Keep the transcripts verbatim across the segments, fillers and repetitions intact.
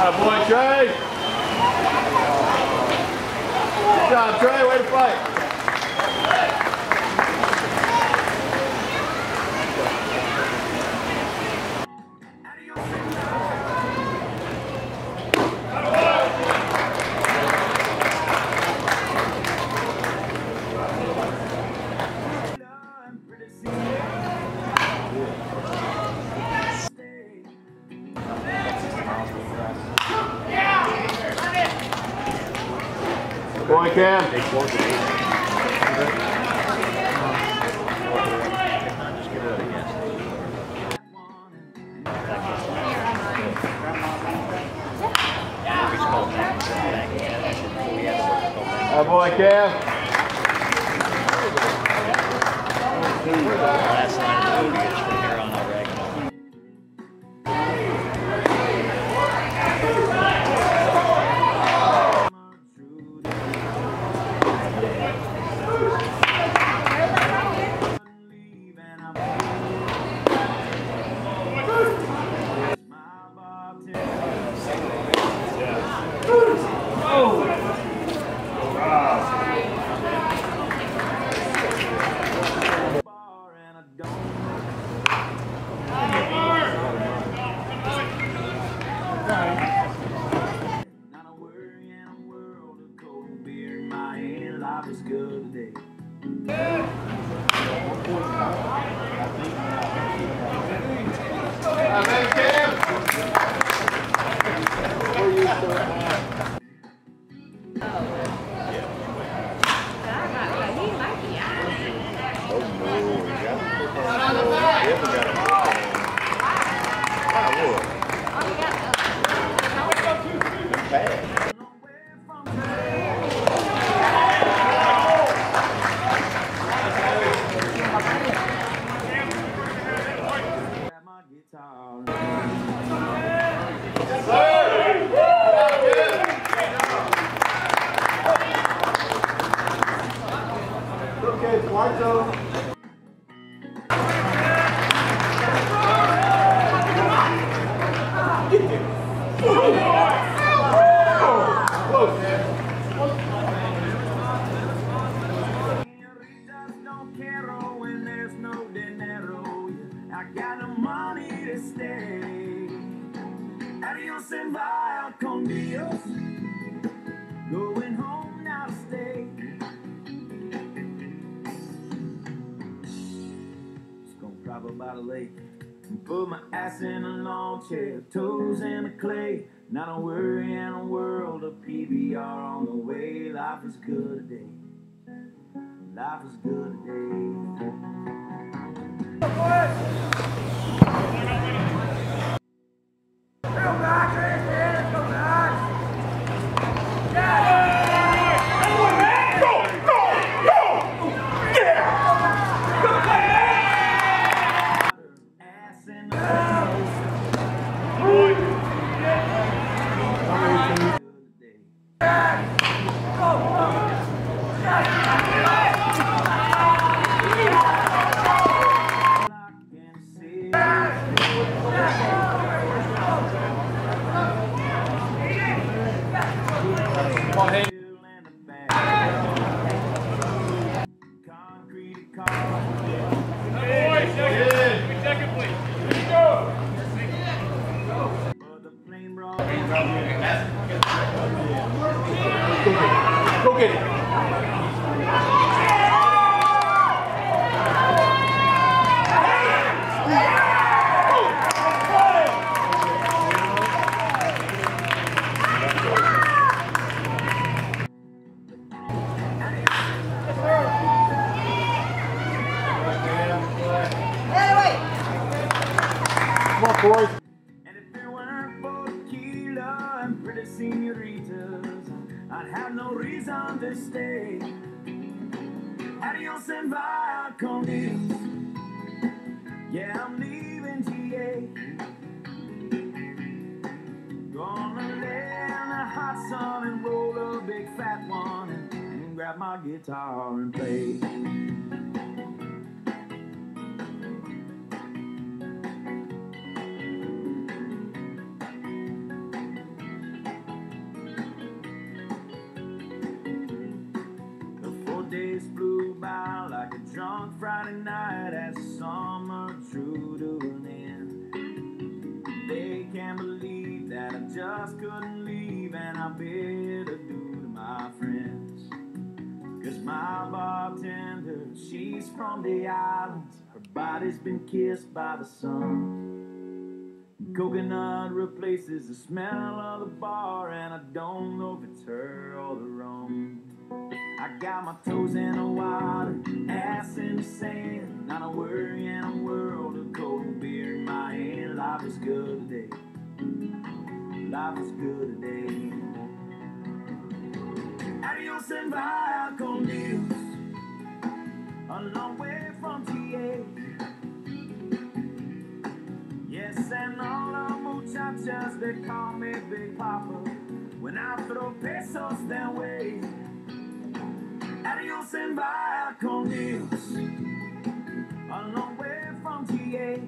Boy, Trey. Good job, Trey. Way to fight. Boy, Cam. Oh boy, Cam. Last line of the is from here on, I reckon. Life is good today. Okay, smart zone. I got no money to stay. Adios and vaya con Dios. Going home now to stay. Just gonna drive up by the lake and put my ass in a lawn chair, toes in the clay. Not a worry in a world of P B R on the way. Life is good today. Life is good today. Go get it. Come on, boys. And if it weren't for tequila and pretty senoritas, I'd have no reason to stay. Adios and vaya con Dios. Yeah, I'm leaving G A. Gonna lay in the hot sun and roll a big fat one and, and grab my guitar and play. from the islands. Her body's been kissed by the sun. Coconut replaces the smell of the bar, and I don't know if it's her or the rum. I got my toes in the water, ass in the sand, not a worry in a world of cold beer in my hand. Life is good today. Life is good today. Adios and vaya con Dios, a long way from T A. Yes, and all the muchachas, they call me Big Papa when I throw pesos their way. Adios and vaya con Dios, a long way from T A.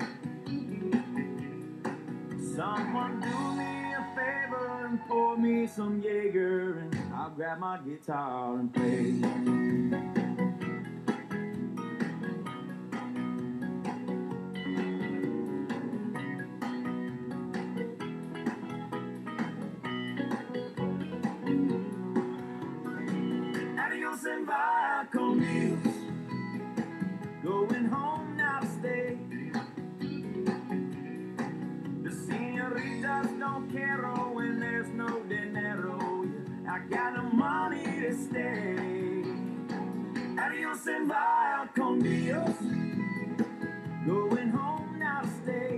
Someone do me a favor and pour me some Jaeger, and I'll grab my guitar and play. Adios and vaya con Dios, going home now to stay. The senoritas don't care when there's no dinero. I got no money to stay. Adios and vaya con Dios, going home now to stay.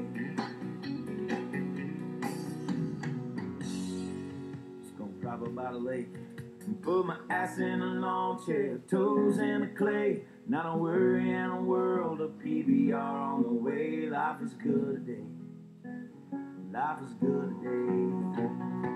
Just gonna drive up by the lake and put my ass in a lawn chair, toes in the clay. Not a worry in a world of P B R on the way. Life is good today. Life is good today.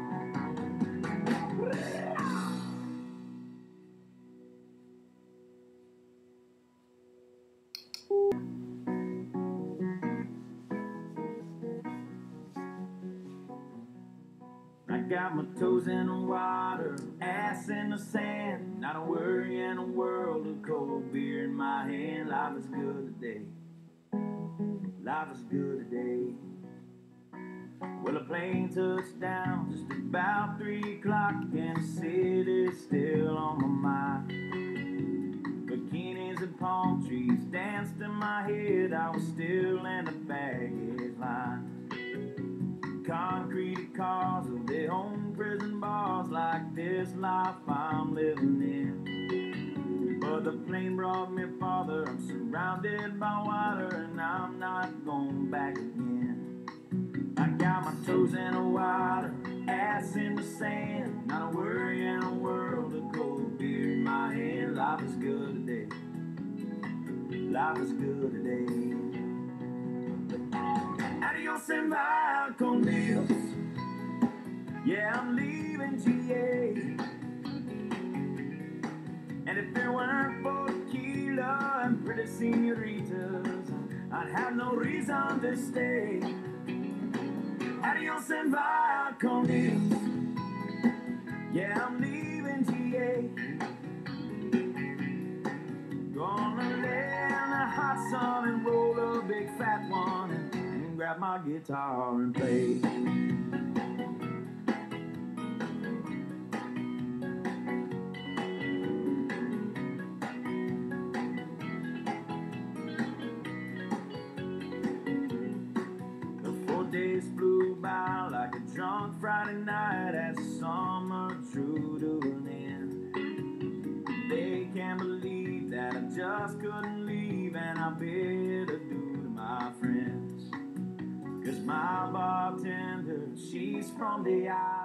I got my toes in the water, ass in the sand. Not a worry in a world of cold beer in my hand. Life is good today. Life is good today. Well, a plane touched down just about three o'clock, and the city's still on my mind. Bikinis and palm trees danced in my head. I was still in the baggage line. Concrete cars of their own prison bars, like this life I'm living in. But the plane brought me farther. I'm surrounded by water, and I'm not going back again. I got my toes in the water, ass in the sand. Not a worry in a world of cold beer in my hand. Life is good today. Life is good today. Adios and vaya con Dios. Yeah, I'm leaving G A. And if it weren't for tequila and pretty senoritas, I'd have no reason to stay. Adios and vaya con Dios. Yeah, I'm leaving G A. Gonna lay in the hot sun and roll a big fat one, and, and grab my guitar and play. Days flew by like a drunk Friday night as the summer drew to an end. They can't believe that I just couldn't leave, and I bid adieu to my friends. Cause my bartender, she's from the island.